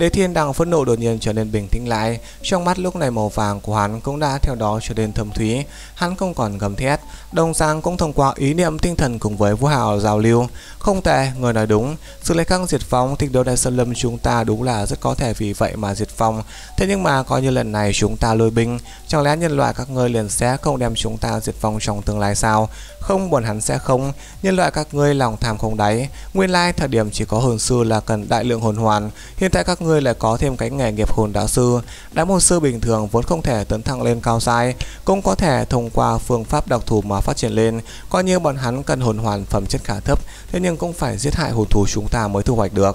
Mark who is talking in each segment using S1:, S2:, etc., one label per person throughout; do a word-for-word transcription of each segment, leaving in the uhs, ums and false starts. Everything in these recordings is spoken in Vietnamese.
S1: Đế Thiên đang phẫn nộ đột nhiên trở nên bình tĩnh lại, trong mắt lúc này màu vàng của hắn cũng đã theo đó trở nên thâm thúy. Hắn không còn gầm thét, đồng dạng cũng thông qua ý niệm tinh thần cùng với Vũ Hạo giao lưu. Không tệ, người nói đúng, sự lấy khắc diệt vong Tinh Đấu Đại Sơn Lâm chúng ta đúng là rất có thể vì vậy mà diệt vong. Thế nhưng mà coi như lần này chúng ta lôi binh, chẳng lẽ nhân loại các ngươi liền sẽ không đem chúng ta diệt vong trong tương lai sao? Không, bọn hắn sẽ không. Nhân loại các ngươi lòng tham không đáy. Nguyên lai thời điểm chỉ có hồn sư là cần đại lượng hồn hoàn, hiện tại các ngươi lại có thêm cái nghề nghiệp hồn đạo sư. Đám hồn sư bình thường vốn không thể tấn thăng lên cao giai, cũng có thể thông qua phương pháp đặc thù mà phát triển lên. Coi như bọn hắn cần hồn hoàn phẩm chất khá thấp, thế nhưng cũng phải giết hại hồn thú chúng ta mới thu hoạch được.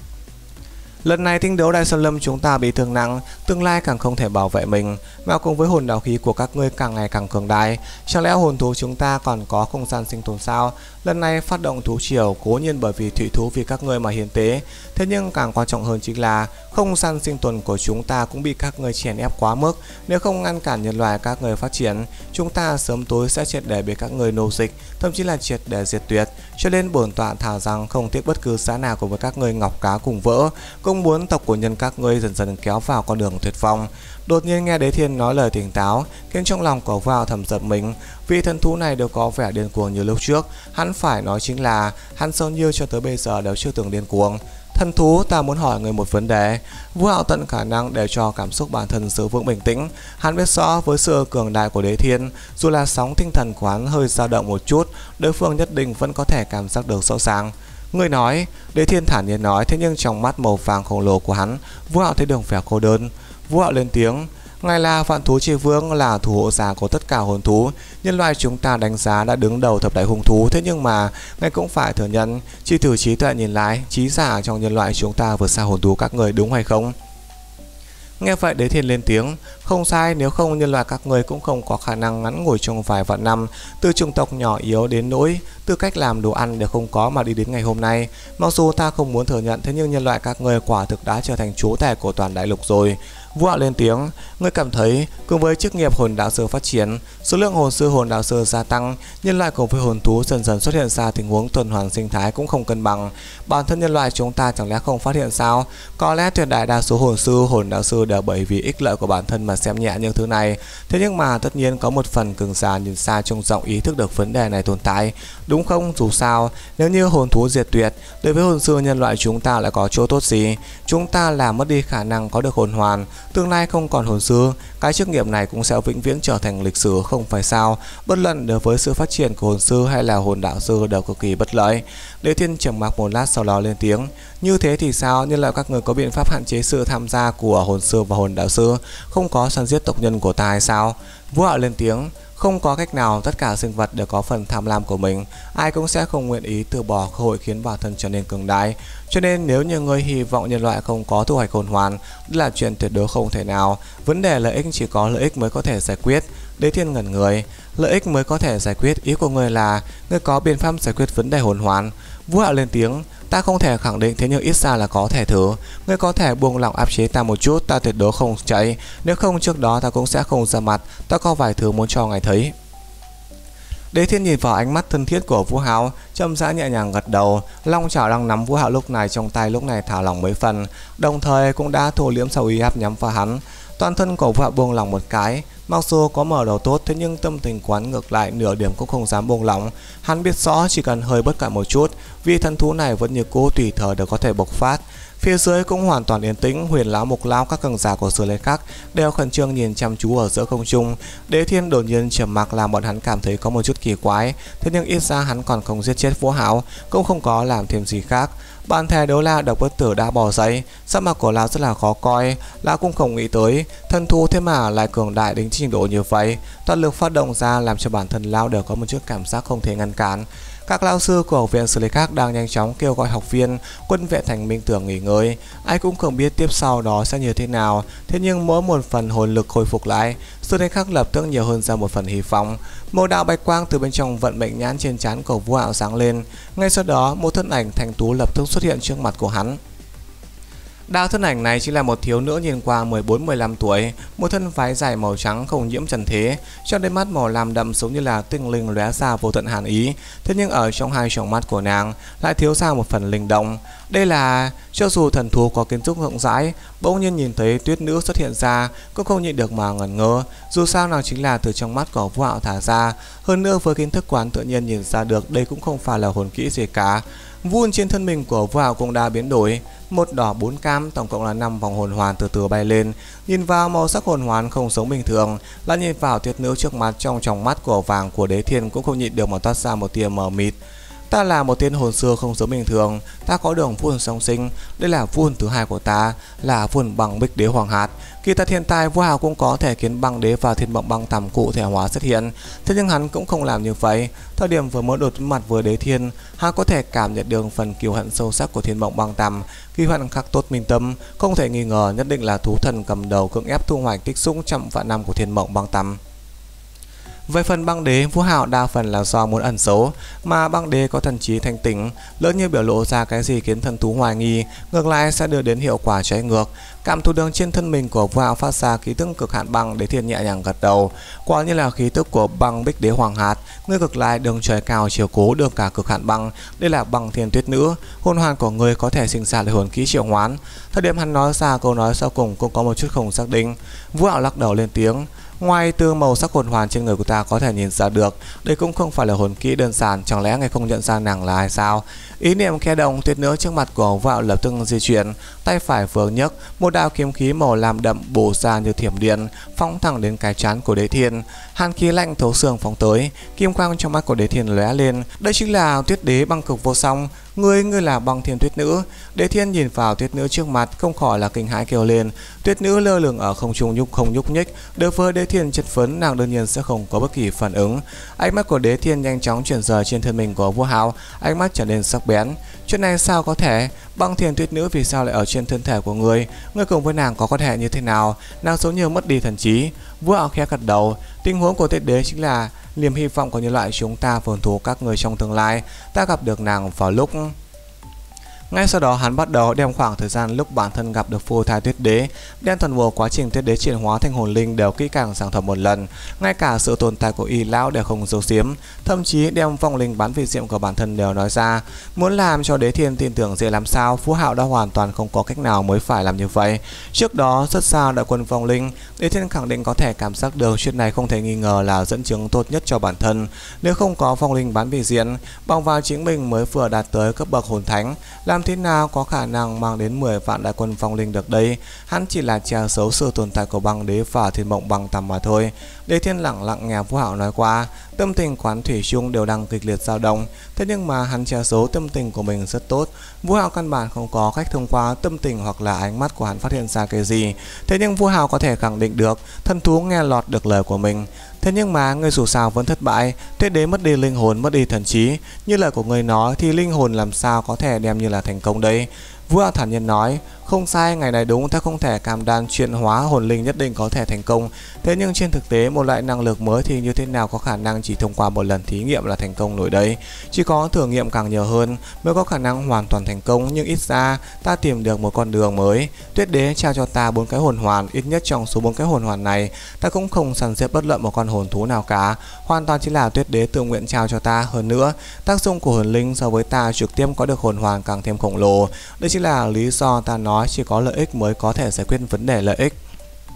S1: Lần này Tinh Đấu Đại Sơn Lâm chúng ta bị thương nặng, tương lai càng không thể bảo vệ mình, mà cùng với hồn đạo khí của các ngươi càng ngày càng cường đại, chẳng lẽ hồn thú chúng ta còn có không gian sinh tồn sao? Lần này phát động thú triều cố nhiên bởi vì thủy thú vì các ngươi mà hiến tế, thế nhưng càng quan trọng hơn chính là không gian sinh tồn của chúng ta cũng bị các ngươi chèn ép quá mức. Nếu không ngăn cản nhân loại các ngươi phát triển, chúng ta sớm tối sẽ triệt để bị các ngươi nô dịch, thậm chí là triệt để diệt tuyệt. Cho nên bổn tọa thảo rằng không tiếc bất cứ giá nào cùng với các ngươi ngọc cá cùng vỡ, cũng muốn tộc của nhân các ngươi dần dần kéo vào con đường tuyệt vong. Đột nhiên nghe Đế Thiên nói lời tỉnh táo, khiến trong lòng của Vào thầm giật mình. Vị thần thú này đều có vẻ điên cuồng như lúc trước, hắn phải nói chính là hắn sâu như cho tới bây giờ đều chưa từng điên cuồng. Thần thú, ta muốn hỏi người một vấn đề. Vũ Hạo tận khả năng để cho cảm xúc bản thân giữ vững bình tĩnh. Hắn biết rõ với sự cường đại của Đế Thiên, dù là sóng tinh thần của hắn hơi dao động một chút, đối phương nhất định vẫn có thể cảm giác được rõ ràng. Người nói, Đế Thiên thản nhiên nói, thế nhưng trong mắt màu vàng khổng lồ của hắn, Vũ Hạo thấy được vẻ cô đơn. Vũ Hạo lên tiếng, ngài là Vạn Thú Chi Vương, là thủ hộ giả của tất cả hồn thú. Nhân loại chúng ta đánh giá đã đứng đầu thập đại hung thú, thế nhưng mà ngài cũng phải thừa nhận, chỉ từ trí tuệ nhìn lại, trí giả trong nhân loại chúng ta vượt xa hồn thú các người, đúng hay không? Nghe vậy Đế Thiên lên tiếng, không sai, nếu không nhân loại các người cũng không có khả năng ngắn ngủi trong vài vạn năm, từ chủng tộc nhỏ yếu đến nỗi tư cách làm đồ ăn đều không có mà đi đến ngày hôm nay. Mặc dù ta không muốn thừa nhận, thế nhưng nhân loại các người quả thực đã trở thành chúa tể của toàn đại lục rồi. Vũ Hạo lên tiếng, ngươi cảm thấy cùng với chức nghiệp hồn đạo sư phát triển, số lượng hồn sư hồn đạo sư gia tăng, nhân loại cùng với hồn thú dần dần xuất hiện ra tình huống tuần hoàn sinh thái cũng không cân bằng. Bản thân nhân loại chúng ta chẳng lẽ không phát hiện sao? Có lẽ tuyệt đại đa số hồn sư hồn đạo sư đều bởi vì ích lợi của bản thân mà xem nhẹ những thứ này. Thế nhưng mà tất nhiên có một phần cường giả nhìn xa trông rộng ý thức được vấn đề này tồn tại, đúng không? Dù sao, nếu như hồn thú diệt tuyệt, đối với hồn sư nhân loại chúng ta lại có chỗ tốt gì? Chúng ta làm mất đi khả năng có được hồn hoàn, tương lai không còn hồn sư, cái chức nghiệp này cũng sẽ vĩnh viễn trở thành lịch sử, không phải sao? Bất luận đối với sự phát triển của hồn sư hay là hồn đạo sư đều cực kỳ bất lợi. Đế Thiên trầm mặc một lát sau đó lên tiếng, như thế thì sao? Nhân loại các người có biện pháp hạn chế sự tham gia của hồn sư và hồn đạo sư, không có săn giết tộc nhân của ta hay sao? Vũ Hạo lên tiếng, không có cách nào, tất cả sinh vật đều có phần tham lam của mình, ai cũng sẽ không nguyện ý từ bỏ cơ hội khiến bản thân trở nên cường đại. Cho nên nếu như ngươi hy vọng nhân loại không có thu hoạch hồn hoàn, đó là chuyện tuyệt đối không thể nào. Vấn đề lợi ích chỉ có lợi ích mới có thể giải quyết. Đế Thiên ngẩn người, lợi ích mới có thể giải quyết, ý của ngươi là ngươi có biện pháp giải quyết vấn đề hồn hoàn? Vũ Hạo lên tiếng, ta không thể khẳng định, thế nhưng ít ra là có thể thử. Ngươi có thể buông lỏng áp chế ta một chút, ta tuyệt đối không chạy, nếu không trước đó ta cũng sẽ không ra mặt, ta có vài thứ muốn cho ngài thấy. Đế Thiên nhìn vào ánh mắt thân thiết của Vũ Hạo, chậm rãi nhẹ nhàng gật đầu. Long chảo đang nắm Vũ Hạo lúc này trong tay lúc này thả lỏng mấy phần, đồng thời cũng đã thu liễm sau uy áp nhắm vào hắn. Toàn thân của Vũ Hạo buông lỏng một cái, mặc dù có mở đầu tốt, thế nhưng tâm tình quán ngược lại nửa điểm cũng không dám buông lỏng. Hắn biết rõ chỉ cần hơi bất cẩn một chút, vì thần thú này vẫn như cũ tùy thời đều có thể bộc phát. Phía dưới cũng hoàn toàn yên tĩnh, Huyền lão, Mục lão, các cường giả của Sử Lai Khắc đều khẩn trương nhìn chăm chú ở giữa không trung. Đế Thiên đột nhiên trầm mặc làm bọn hắn cảm thấy có một chút kỳ quái, thế nhưng ít ra hắn còn không giết chết Vũ Hạo, cũng không có làm thêm gì khác. Bản thể Đấu La Độc Bất Tử đã bò dậy, sắc mặt của lão rất là khó coi. Lão cũng không nghĩ tới thần thú thế mà lại cường đại đến trình độ như vậy, toàn lực phát động ra làm cho bản thân lão đều có một chút cảm giác không thể ngăn cản. Các lão sư của học viện Sử Lai Khắc đang nhanh chóng kêu gọi học viên quân vệ thành Minh Tưởng nghỉ ngơi. Ai cũng không biết tiếp sau đó sẽ như thế nào, thế nhưng mỗi một phần hồn lực hồi phục lại, Sử Lai Khắc lập tức nhiều hơn ra một phần hy vọng. Một đạo bạch quang từ bên trong vận mệnh nhãn trên trán của Vũ Hạo sáng lên, ngay sau đó một thân ảnh thanh tú lập tức xuất hiện trước mặt của hắn. Đạo thân ảnh này chính là một thiếu nữ nhìn qua mười bốn mười lăm tuổi, một thân váy dài màu trắng không nhiễm trần thế, trong đôi mắt màu lam đậm giống như là tinh linh lóe ra vô tận hàn ý. Thế nhưng ở trong hai tròng mắt của nàng lại thiếu ra một phần linh động. Đây là cho dù thần thú có kiến thức rộng rãi, bỗng nhiên nhìn thấy tuyết nữ xuất hiện ra cũng không nhịn được mà ngẩn ngơ. Dù sao nàng chính là từ trong mắt của Vũ Hạo thả ra, hơn nữa với kiến thức quán tự nhiên nhìn ra được đây cũng không phải là hồn kỹ gì cả. Vuông trên thân mình của Vũ Hạo cũng đã biến đổi, một đỏ bốn cam, tổng cộng là năm vòng hồn hoàn từ từ bay lên. Nhìn vào màu sắc hồn hoàn không giống bình thường, lại nhìn vào tuyết nữ trước mặt, trong tròng mắt của vàng của Đế Thiên cũng không nhịn được mà toát ra một tia mờ mịt. Ta là một tên hồn sư không giống bình thường, ta có đường vun song sinh, đây là vun thứ hai của ta, là vun băng bích đế hoàng hạt. Kỳ thật hiện tại Vũ Hạo cũng có thể khiến băng đế và thiên mộng băng tầm cụ thể hóa xuất hiện, thế nhưng hắn cũng không làm như vậy. Thời điểm vừa mới đột mặt với Đế Thiên, hắn có thể cảm nhận được phần kiêu hận sâu sắc của thiên mộng băng tầm, kiêu hận khắc tốt minh tâm, không thể nghi ngờ nhất định là thú thần cầm đầu cưỡng ép thu hoạch tích xúc trăm vạn năm của thiên mộng băng tầm. Về phần băng đế, Vũ Hạo đa phần là do muốn ẩn giấu, mà băng đế có thần trí thanh tỉnh, lỡ như biểu lộ ra cái gì khiến thần thú hoài nghi, ngược lại sẽ đưa đến hiệu quả trái ngược. Cảm thụ được trên thân mình của Vũ Hạo phát ra khí tức cực hạn băng, Đế Thiên nhẹ nhàng gật đầu, quả như là khí tức của băng bích đế hoàng hạt, ngươi cực lại đường trời cao chiều cố được cả cực hạn băng, đây là băng thiên tuyết nữ, hồn hoàn của ngươi có thể sinh ra lại hồn kỹ triệu hoán. Thời điểm hắn nói ra câu nói sau cùng cũng có một chút không xác định. Vũ Hạo lắc đầu lên tiếng. Ngoài từ màu sắc hồn hoàn trên người của ta có thể nhìn ra được, đây cũng không phải là hồn kỹ đơn giản, chẳng lẽ ngài không nhận ra nàng là ai sao? Ý niệm khẽ động, tuyết nữ trước mặt của Vũ Hạo lập tức di chuyển, tay phải vừa nhấc, một đạo kiếm khí màu lam đậm bổ ra như thiểm điện, phóng thẳng đến cái trán của Đế Thiên. Hàn khí lạnh thấu xương phóng tới, kim quang trong mắt của Đế Thiên lóe lên, đây chính là tuyết đế băng cực vô song. Ngươi, ngươi là băng thiên tuyết nữ. Đế Thiên nhìn vào tuyết nữ trước mặt không khỏi là kinh hãi kêu lên. Tuyết nữ lơ lửng ở không trung nhúc không nhúc nhích, đối với Đế Thiên chất vấn nàng đương nhiên sẽ không có bất kỳ phản ứng. Ánh mắt của Đế Thiên nhanh chóng chuyển rời trên thân mình của Vũ Hạo, ánh mắt trở nên sắc bén. Chuyện này sao có thể? Băng thiên tuyết nữ vì sao lại ở trên thân thể của ngươi? Ngươi cùng với nàng có quan hệ như thế nào? Nàng giống như mất đi thần trí. Vũ Hạo khẽ gật đầu. Tình huống của tuyết đế chính là niềm hy vọng của nhân loại chúng ta vườn thú các người trong tương lai. Ta gặp được nàng vào lúc ngay sau đó hắn bắt đầu đem khoảng thời gian lúc bản thân gặp được phôi thai tuyết đế, đem toàn bộ quá trình tuyết đế chuyển hóa thành hồn linh đều kỹ càng giảng thuật một lần, ngay cả sự tồn tại của y lão đều không giấu giếm, thậm chí đem vong linh bán vị diệm của bản thân đều nói ra. Muốn làm cho Đế Thiên tin tưởng dễ làm sao, Vũ Hạo đã hoàn toàn không có cách nào mới phải làm như vậy. Trước đó rất xa đại quân vong linh, Đế Thiên khẳng định có thể cảm giác được chuyện này không thể nghi ngờ là dẫn chứng tốt nhất cho bản thân. Nếu không có vong linh bán vị diện, bằng vào chính mình mới vừa đạt tới cấp bậc hồn thánh, làm thế nào có khả năng mang đến mười vạn đại quân vong linh được đây? Hắn chỉ là che giấu sự tồn tại của băng đế và thiên mộng băng tầm mà thôi. Đế Thiên lặng lặng nghe Vũ Hạo nói qua, tâm tình quán thủy chung đều đang kịch liệt dao động. Thế nhưng mà hắn che giấu tâm tình của mình rất tốt. Vũ Hạo căn bản không có cách thông qua tâm tình hoặc là ánh mắt của hắn phát hiện ra cái gì. Thế nhưng Vũ Hạo có thể khẳng định được thần thú nghe lọt được lời của mình. Thế nhưng mà ngươi dù sao vẫn thất bại, tuyết đế mất đi linh hồn, mất đi thần trí. Như lời của ngươi nói thì linh hồn làm sao có thể đem như là thành công đấy? Vũ Hạo thản nhiên nói, không sai, ngày này đúng ta không thể cam đoan chuyển hóa hồn linh nhất định có thể thành công. Thế nhưng trên thực tế một loại năng lực mới thì như thế nào có khả năng chỉ thông qua một lần thí nghiệm là thành công nổi đấy? Chỉ có thử nghiệm càng nhiều hơn mới có khả năng hoàn toàn thành công, nhưng ít ra ta tìm được một con đường mới. Tuyết đế trao cho ta bốn cái hồn hoàn, ít nhất trong số bốn cái hồn hoàn này ta cũng không săn xếp bất luận một con hồn thú nào cả, hoàn toàn chỉ là tuyết đế tự nguyện trao cho ta. Hơn nữa tác dụng của hồn linh so với ta trực tiếp có được hồn hoàn càng thêm khổng lồ. Đây chính là lý do ta nói chỉ có lợi ích mới có thể giải quyết vấn đề lợi ích.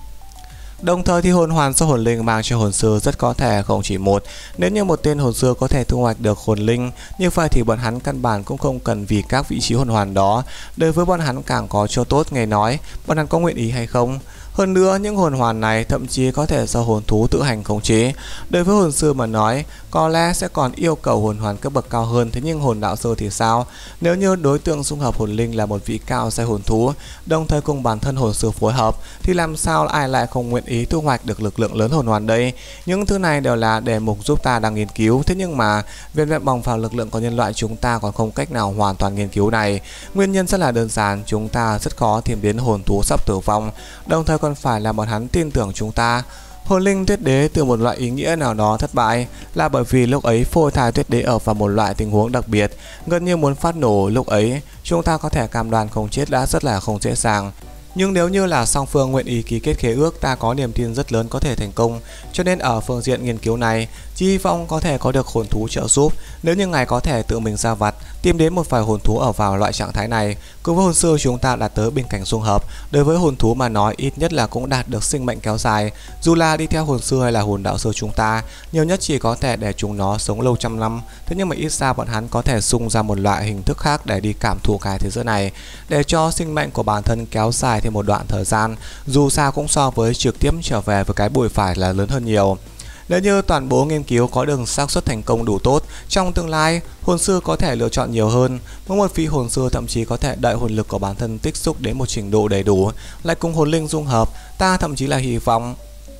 S1: Đồng thời thì hồn hoàn do hồn linh mang cho hồn sư rất có thể không chỉ một. Nếu như một tên hồn sư có thể thu hoạch được hồn linh, như vậy thì bọn hắn căn bản cũng không cần vì các vị trí hồn hoàn đó. Đối với bọn hắn càng có chỗ tốt, nghe nói bọn hắn có nguyện ý hay không. Hơn nữa những hồn hoàn này thậm chí có thể do hồn thú tự hành khống chế. Đối với hồn sư mà nói, có lẽ sẽ còn yêu cầu hồn hoàn cấp bậc cao hơn. Thế nhưng hồn đạo sư thì sao? Nếu như đối tượng xung hợp hồn linh là một vị cao giai hồn thú, đồng thời cùng bản thân hồn sư phối hợp, thì làm sao ai lại không nguyện ý thu hoạch được lực lượng lớn hồn hoàn đây? Những thứ này đều là đề mục giúp ta đang nghiên cứu. Thế nhưng mà vẹn vẹn bằng vào lực lượng của nhân loại chúng ta còn không cách nào hoàn toàn nghiên cứu này. Nguyên nhân rất là đơn giản, chúng ta rất khó tìm đến hồn thú sắp tử vong, đồng thời còn phải là bọn hắn tin tưởng chúng ta. Hồn linh tuyết đế từ một loại ý nghĩa nào đó thất bại là bởi vì lúc ấy phôi thai tuyết đế ở vào một loại tình huống đặc biệt, gần như muốn phát nổ. Lúc ấy chúng ta có thể cam đoan không chết đã rất là không dễ dàng. Nhưng nếu như là song phương nguyện ý ký kết khế ước, ta có niềm tin rất lớn có thể thành công. Cho nên ở phương diện nghiên cứu này, chỉ hy vọng có thể có được hồn thú trợ giúp. Nếu như ngài có thể tự mình ra vặt tìm đến một vài hồn thú ở vào loại trạng thái này, cùng với hồn sư chúng ta đạt tới bên cạnh dung hợp. Đối với hồn thú mà nói, ít nhất là cũng đạt được sinh mệnh kéo dài. Dù là đi theo hồn sư hay là hồn đạo sư chúng ta, nhiều nhất chỉ có thể để chúng nó sống lâu trăm năm. Thế nhưng mà ít ra bọn hắn có thể xung ra một loại hình thức khác để đi cảm thụ cái thế giới này, để cho sinh mệnh của bản thân kéo dài thêm một đoạn thời gian, dù sao cũng so với trực tiếp trở về với cái bụi phải là lớn hơn nhiều. Nếu như toàn bộ nghiên cứu có được xác suất thành công đủ tốt, trong tương lai hồn sư có thể lựa chọn nhiều hơn. Mỗi một vị hồn sư thậm chí có thể đợi hồn lực của bản thân tích xúc đến một trình độ đầy đủ, lại cùng hồn linh dung hợp. Ta thậm chí là hy vọng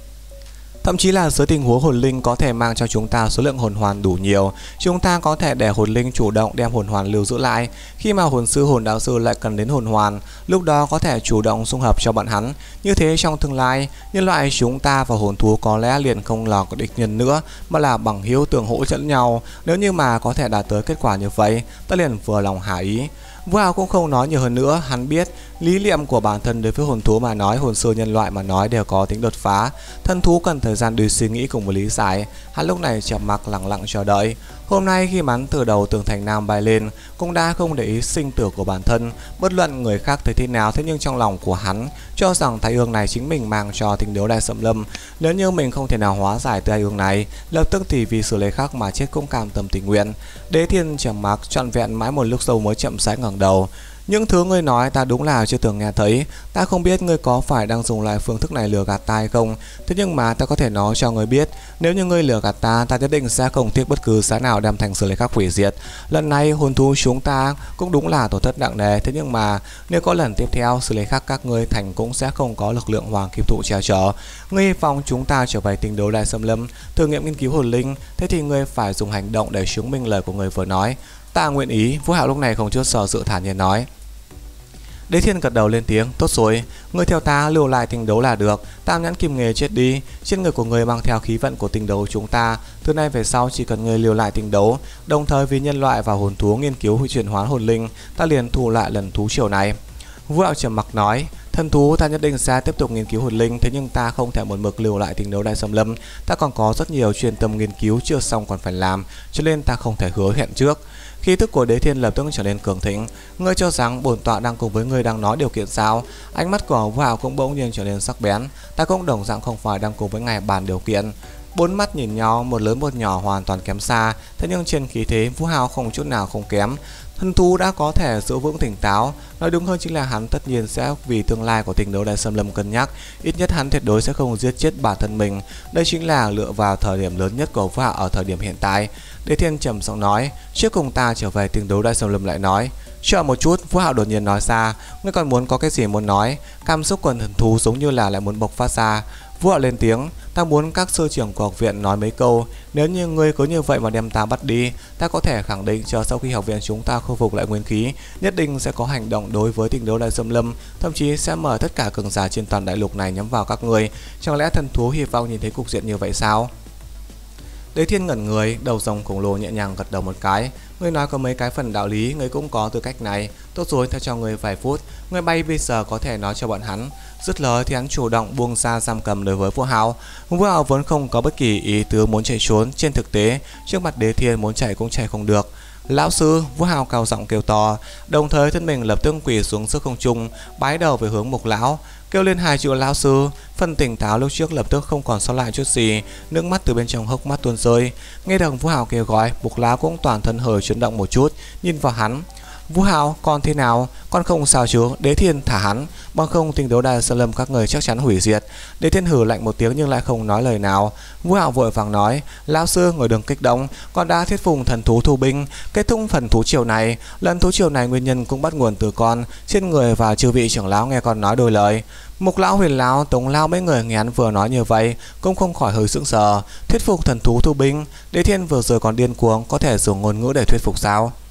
S1: Thậm chí là dưới tình huống hồn linh có thể mang cho chúng ta số lượng hồn hoàn đủ nhiều, chúng ta có thể để hồn linh chủ động đem hồn hoàn lưu giữ lại. Khi mà hồn sư hồn đạo sư lại cần đến hồn hoàn, lúc đó có thể chủ động dung hợp cho bọn hắn. Như thế trong tương lai, nhân loại chúng ta và hồn thú có lẽ liền không là địch nhân nữa, mà là bằng hữu tương hỗ lẫn nhau. Nếu như mà có thể đạt tới kết quả như vậy, ta liền vừa lòng hạ ý. Vũ Hào cũng không nói nhiều hơn nữa. Hắn biết lý niệm của bản thân đối với hồn thú mà nói, hồn sư nhân loại mà nói đều có tính đột phá. Thân thú cần thời gian để suy nghĩ cùng với lý giải. Hắn lúc này chậm mặc lặng lặng chờ đợi. Hôm nay khi hắn từ đầu tường thành Nam bay lên, cũng đã không để ý sinh tử của bản thân. Bất luận người khác thấy thế nào, thế nhưng trong lòng của hắn cho rằng tai ương này chính mình mang cho tình đấu đại xâm lâm. Nếu như mình không thể nào hóa giải tai ương này, lập tức thì vì sự lấy khác mà chết cũng cam tâm tình nguyện. Đế Thiên trầm mặc trọn vẹn mãi một lúc lâu mới chậm rãi ngẩng đầu. Những thứ ngươi nói ta đúng là chưa từng nghe thấy. Ta không biết ngươi có phải đang dùng lại phương thức này lừa gạt ta hay không. Thế nhưng mà ta có thể nói cho ngươi biết, nếu như ngươi lừa gạt ta, ta nhất định sẽ không tiếc bất cứ giá nào đem thành sự lấy khác hủy diệt. Lần này hồn thú chúng ta cũng đúng là tổn thất nặng nề. Thế nhưng mà nếu có lần tiếp theo, sự lấy khác các ngươi thành cũng sẽ không có lực lượng hoàng kim thụ che chở. Ngươi hy vọng chúng ta trở về tình đấu đại xâm lâm, thử nghiệm nghiên cứu hồn linh. Thế thì ngươi phải dùng hành động để chứng minh lời của ngươi vừa nói. Ta nguyện ý. Vũ Hạo lúc này không chút sợ sự thản nhiên nói. Đế Thiên gật đầu lên tiếng. Tốt rồi, ngươi theo ta lưu lại tình đấu là được. Tam nhãn kim nghề chết đi. Trên người của ngươi mang theo khí vận của tình đấu chúng ta. Từ nay về sau chỉ cần ngươi lưu lại tình đấu, đồng thời vì nhân loại và hồn thú nghiên cứu chuyển hóa hồn linh, ta liền thu lại lần thú triều này. Vũ Hạo trầm mặc nói. Thân thú ta nhất định sẽ tiếp tục nghiên cứu hồn linh, thế nhưng ta không thể một mực lưu lại tình đấu đại xâm lâm. Ta còn có rất nhiều chuyên tâm nghiên cứu chưa xong còn phải làm, cho nên ta không thể hứa hẹn trước. Khí tức của Đế Thiên lập tức trở nên cường thịnh. Ngươi cho rằng bổn tọa đang cùng với ngươi đang nói điều kiện sao? Ánh mắt của Vũ Hạo cũng bỗng nhiên trở nên sắc bén. Ta cũng đồng dạng không phải đang cùng với ngài bàn điều kiện. Bốn mắt nhìn nhau, một lớn một nhỏ hoàn toàn kém xa, thế nhưng trên khí thế Vũ Hạo không chút nào không kém. Thân thú đã có thể giữ vững tỉnh táo. Nói đúng hơn chính là hắn tất nhiên sẽ vì tương lai của tình đấu đại xâm lâm cân nhắc. Ít nhất hắn tuyệt đối sẽ không giết chết bản thân mình. Đây chính là lựa vào thời điểm lớn nhất của Vũ Hạo ở thời điểm hiện tại. Đế Thiên trầm giọng nói. Trước cùng ta trở về tình đấu đại xâm lâm lại nói. Chờ một chút, Vũ Hạo đột nhiên nói ra. Ngươi còn muốn có cái gì muốn nói? Cảm xúc của thần thú giống như là lại muốn bộc phát ra. Vũ Hạo lên tiếng. Ta muốn các sư trưởng của học viện nói mấy câu. Nếu như ngươi cứ như vậy mà đem ta bắt đi, ta có thể khẳng định chờ sau khi học viện chúng ta khôi phục lại nguyên khí, nhất định sẽ có hành động đối với tình đấu đại xâm lâm, thậm chí sẽ mở tất cả cường giả trên toàn đại lục này nhắm vào các ngươi. Chẳng lẽ thần thú hy vọng nhìn thấy cục diện như vậy sao? Đế Thiên ngẩn người, đầu rồng khổng lồ nhẹ nhàng gật đầu một cái. Ngươi nói có mấy cái phần đạo lý, ngươi cũng có tư cách này. Tốt rồi, ta cho ngươi vài phút, ngươi bay bây giờ có thể nói cho bọn hắn. Dứt lời thì hắn chủ động buông ra giam cầm đối với Vũ Hạo. Vũ Hạo vốn không có bất kỳ ý tứ muốn chạy trốn, trên thực tế trước mặt Đế Thiên muốn chạy cũng chạy không được. Lão sư, Vũ Hạo cao giọng kêu to, đồng thời thân mình lập tức quỳ xuống giữa không trung, bái đầu về hướng Mục lão, kêu lên hai chữ lão sư. Phần tỉnh táo lúc trước lập tức không còn sót lại chút gì, nước mắt từ bên trong hốc mắt tuôn rơi. Nghe được Vũ Hạo kêu gọi, Mục lão cũng toàn thân hơi chấn động một chút, nhìn vào hắn. Vũ Hạo, con thế nào? Con không sao chứ? Đế Thiên thả hắn, bằng không tình đấu đại xâm lâm các người chắc chắn hủy diệt. Đế Thiên hừ lạnh một tiếng nhưng lại không nói lời nào. Vũ Hạo vội vàng nói, lão sư ngồi đừng kích động, con đã thuyết phục thần thú thu binh, kết thúc phần thú triều này. Lần thú triều này nguyên nhân cũng bắt nguồn từ con, trên người và chư vị trưởng lão nghe con nói đôi lời. Mục lão, Huyền lão, Tống lão mấy người nghe hắn vừa nói như vậy cũng không khỏi hơi sững sờ. Thuyết phục thần thú thu binh? Đế Thiên vừa rồi còn điên cuồng, có thể dùng ngôn ngữ để thuyết phục sao?